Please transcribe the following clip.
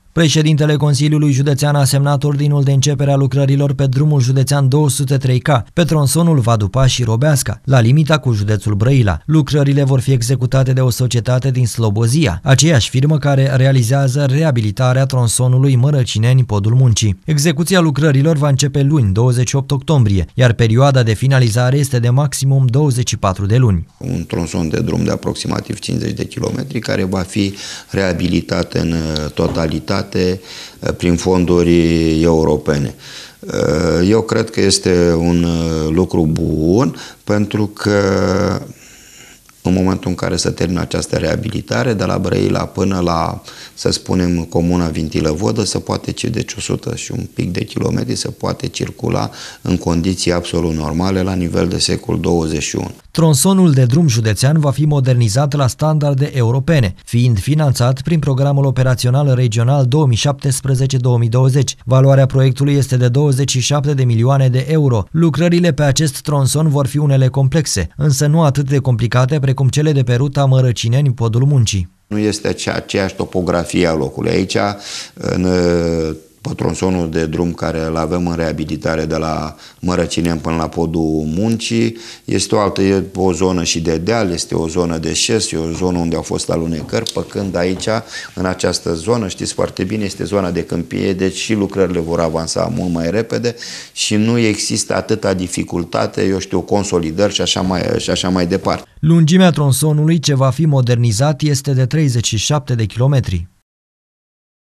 Președintele Consiliului Județean a semnat ordinul de începere a lucrărilor pe drumul județean 203K, pe tronsonul Vadupa și Robeasca, la limita cu județul Brăila. Lucrările vor fi executate de o societate din Slobozia, aceeași firmă care realizează reabilitarea tronsonului Mărăcineni-Podul Muncii. Execuția lucrărilor va începe luni, 28 octombrie, iar perioada de finalizare este de maximum 24 de luni. Un tronson de drum de aproximativ 50 de kilometri care va fi reabilitat în totalitate prin fonduri europene. Eu cred că este un lucru bun pentru că în momentul în care se termină această reabilitare, de la Brăila până la, să spunem, comuna Vintilă-Vodă, se poate, deci 100 și un pic de kilometri, se poate circula în condiții absolut normale la nivel de secol 21. Tronsonul de drum județean va fi modernizat la standarde europene, fiind finanțat prin programul operațional regional 2017-2020. Valoarea proiectului este de 27 de milioane de euro. Lucrările pe acest tronson vor fi unele complexe, însă nu atât de complicate precum cele de pe ruta Mărăcineni-Podul Muncii. Nu este aceeași topografie a locului. Aici, pe tronsonul de drum care îl avem în reabilitare de la Mărăcineni până la Podul Muncii, este o zonă și de deal, este o zonă de șes, e o zonă unde au fost alunecări, păcând aici, în această zonă, știți foarte bine, este zona de câmpie, deci și lucrările vor avansa mult mai repede și nu există atâta dificultate, eu știu, consolidări și așa mai departe. Lungimea tronsonului ce va fi modernizat este de 37 de kilometri.